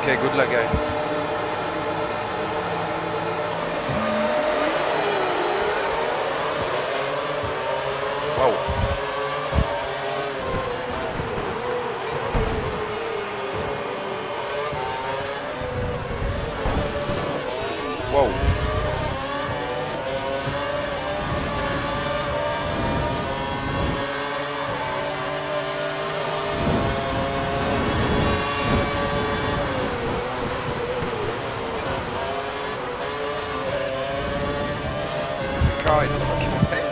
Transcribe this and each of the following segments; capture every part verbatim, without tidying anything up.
Okay, good luck, guys. Wow. Whoa. Car is fucking pain.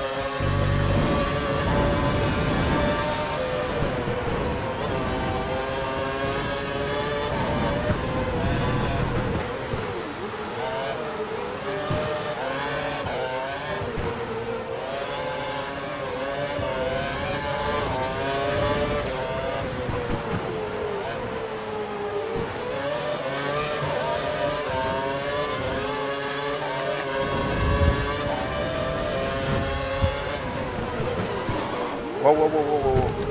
Whoa, whoa, whoa, whoa, whoa, whoa.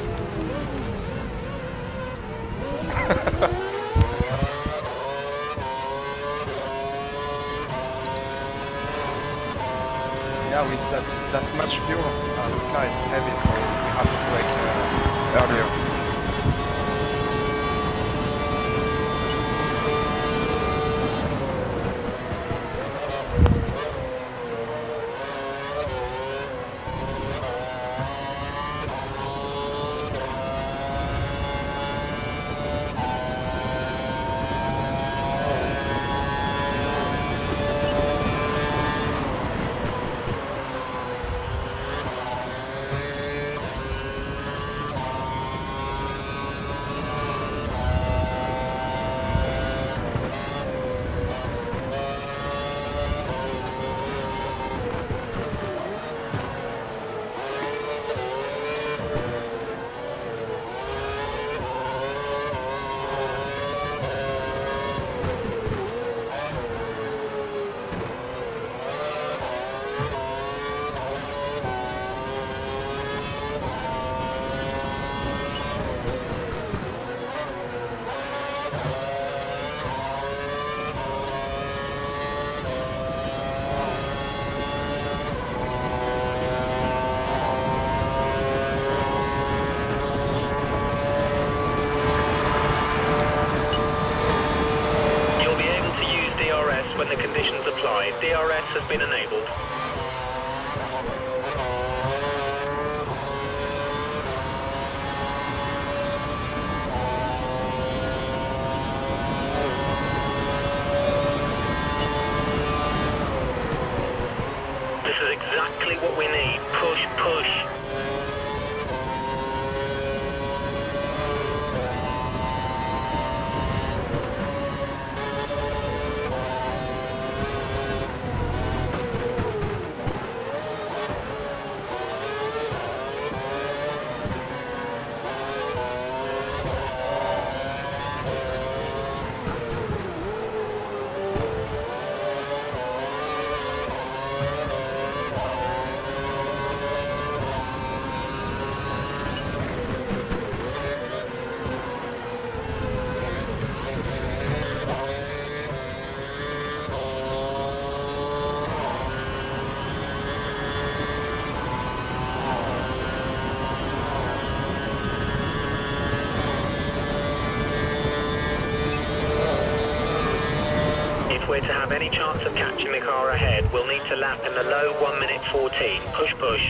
Yeah, with that, that much fuel, uh, the car is heavy, so we have to brake uh, earlier. When the conditions apply, D R S has been enabled. This is exactly what we need. Push, push. If we're to have any chance of catching the car ahead, we'll need to lap in the low one minute fourteen. Push, push.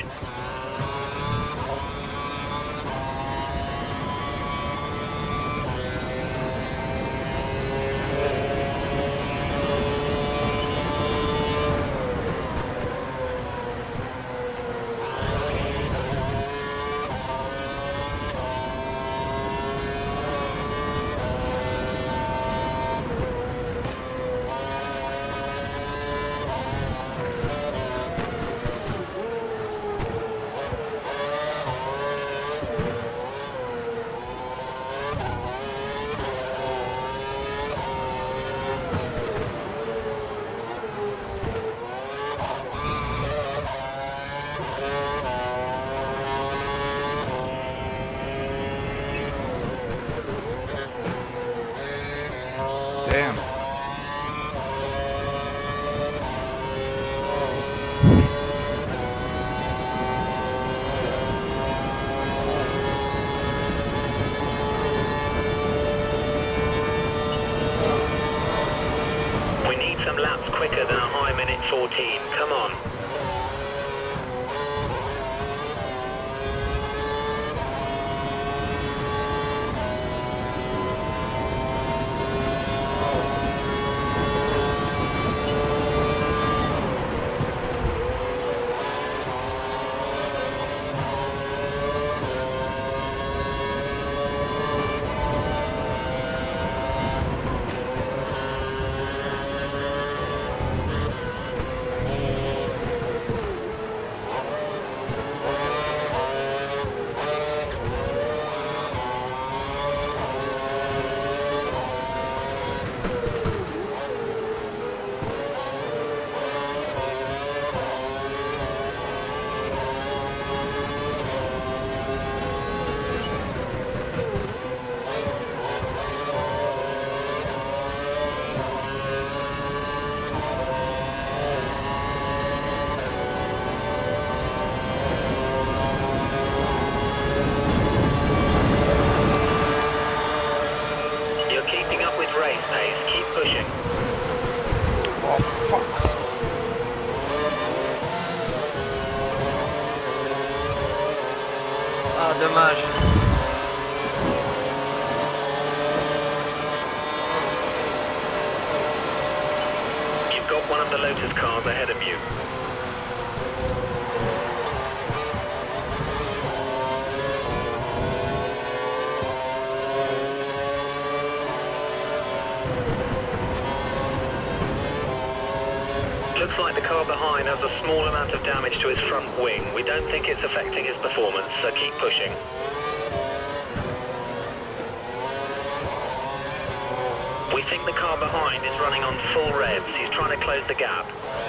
Damn. We need some laps quicker than a high minute fourteen. Come on. Ah, dommage. You've got one of the Lotus cars ahead of you. Looks like the car behind has a small amount of damage to his front wing. We don't think it's affecting his performance, so keep pushing. We think the car behind is running on full revs. He's trying to close the gap.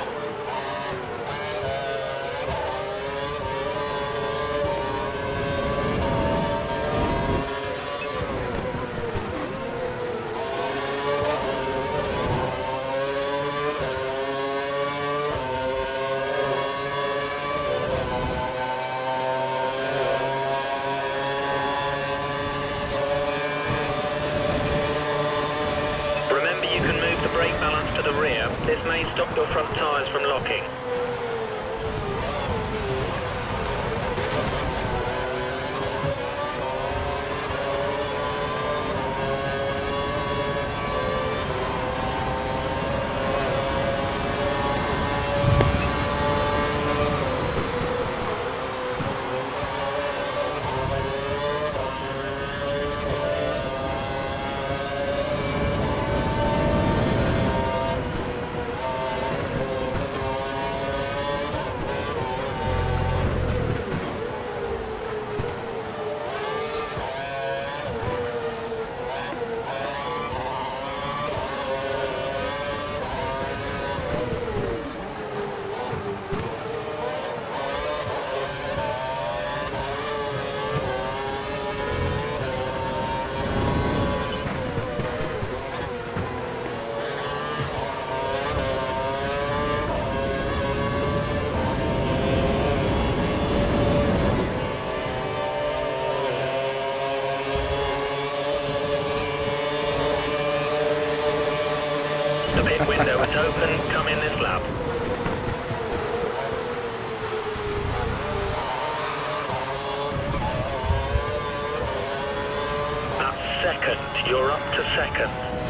To the rear. This may stop your front tyres from locking. The pit window is open, come in this lap. That's second, you're up to second.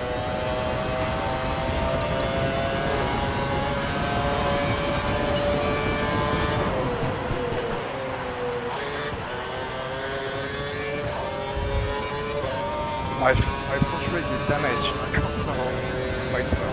My, my push rate is damaged. I can't know. Wait for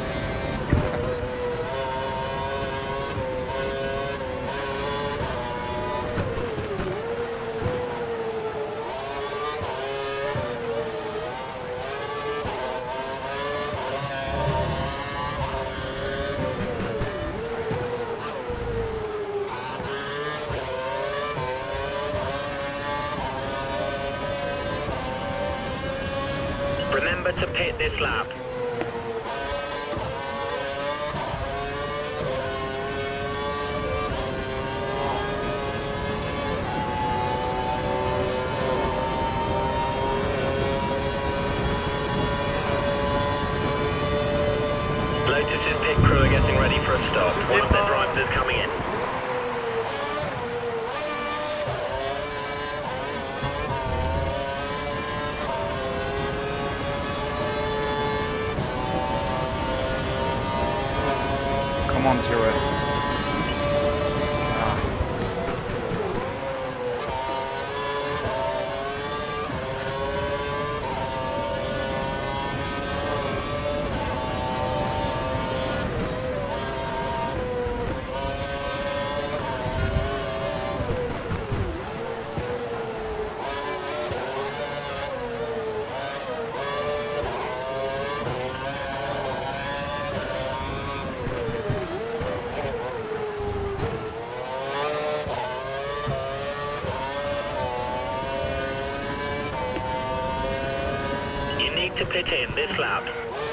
Remember to pit this lap. stop. One of their drivers is coming in. Come on, T R S. To pit in this lap.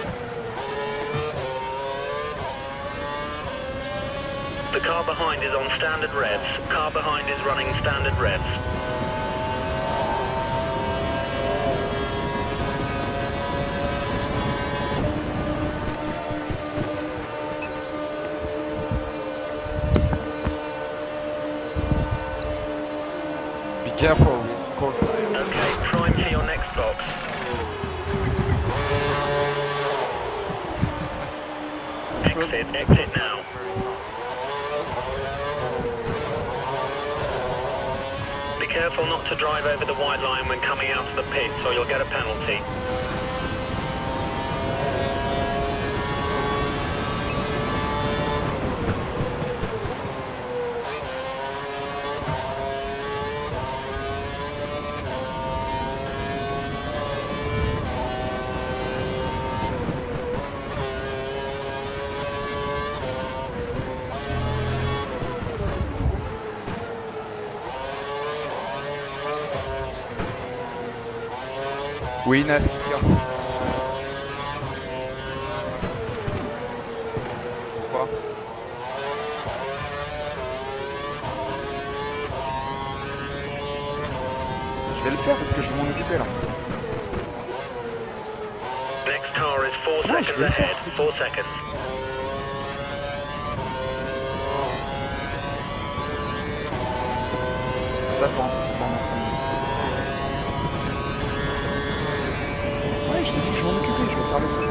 The car behind is on standard revs. Car behind is running standard revs. Be careful with cold tires. Okay, prime for your next box. Exit, exit now. Be careful not to drive over the white line when coming out of the pits or you'll get a penalty. Oui, Nat. Pourquoi? Je vais le faire parce que je vais m'en occuper là. Next car is four Non, seconds ahead. Four seconds. J'attends pendant cinq minutes. Ouais, je t'ai dit que je vais m'en occuper, je vais faire le truc.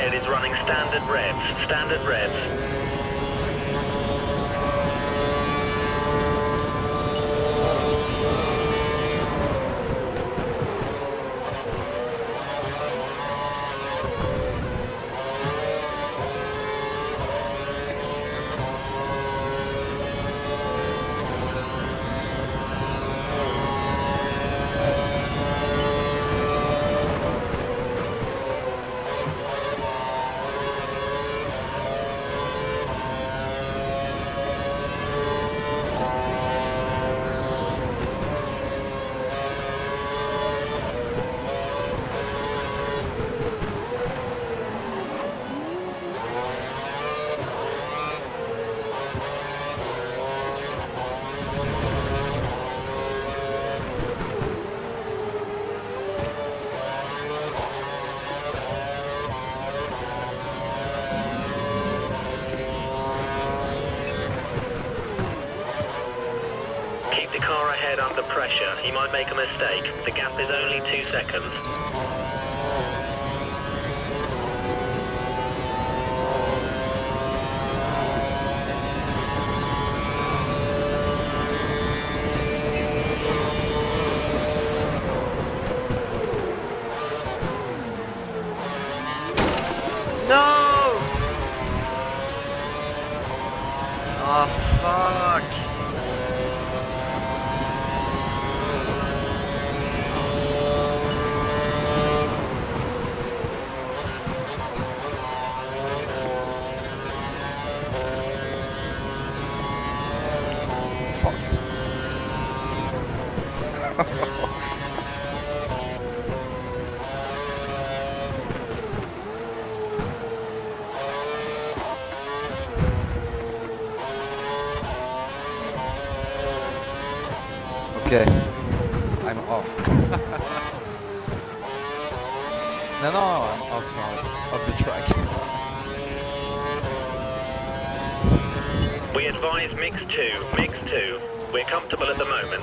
ahead is running standard revs. Standard revs. The car ahead under pressure. He might make a mistake. The gap is only two seconds. No! Oh, fuck. Okay, I'm off. no, no, I'm off now, off the track. We advise mix two, mix two. We're comfortable at the moment.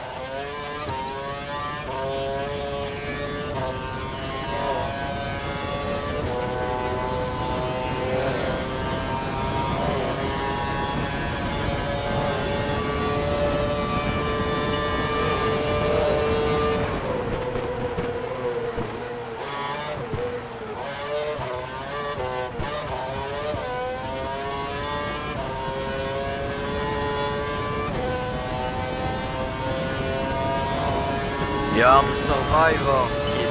You're the survivor, kid.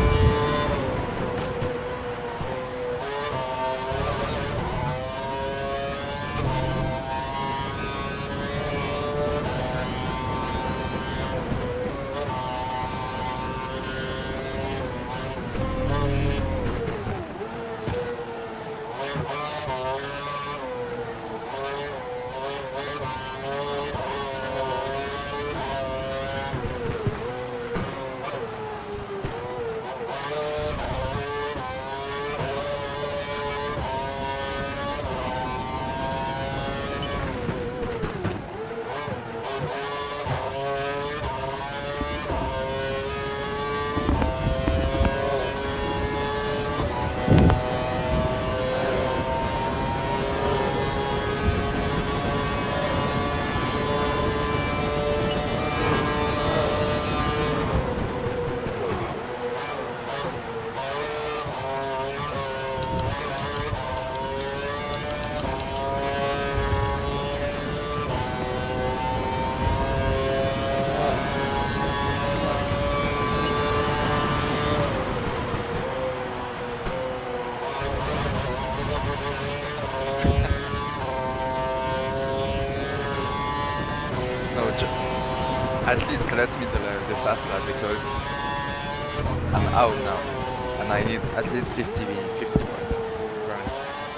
At least let me the, the fast lap because I'm out now and I need at least fifty, fifty points. Right.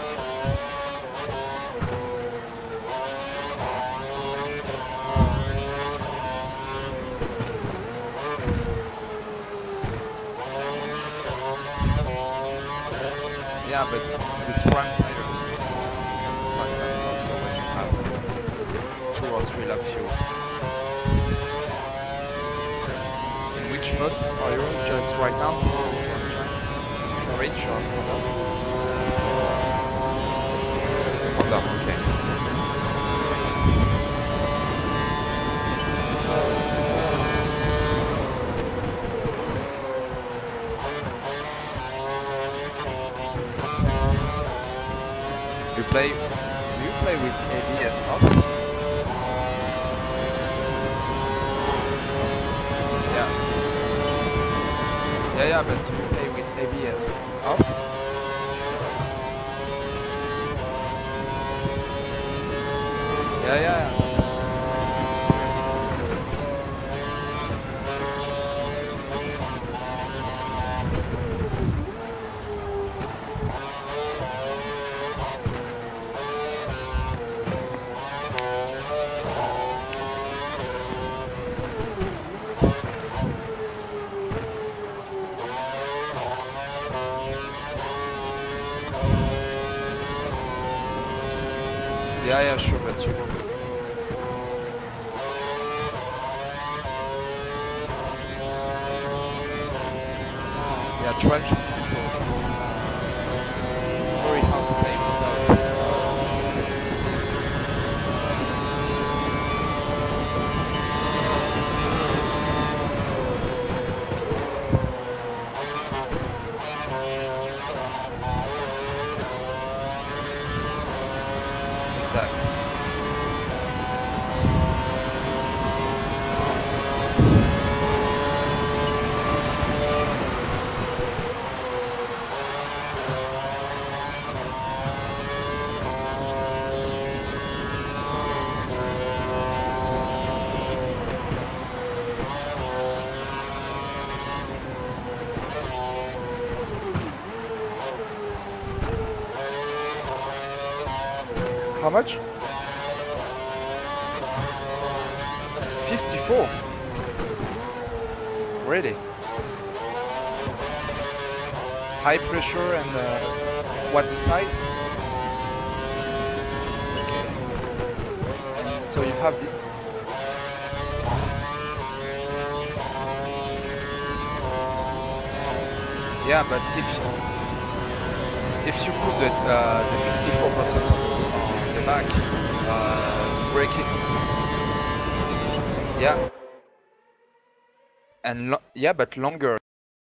Yeah, but this front tire, front tire also when you have two or three lap fuel. In which mode are you just right now? Orange or stop, okay. You play, do you play with A B S off? Yeah. Yeah, yeah, but you play with A B S off? Yeah, yeah, yeah. Yeah, yeah, sure, but you... Yeah, traction control. Sorry, how to play without... Exactly. How much? fifty-four. Really? High pressure and uh, what size? Okay. So you have the... Yeah, but if you, if you put the, uh, the fifty-four percent on the back, uh, to break it. Yeah. And lo yeah, but longer.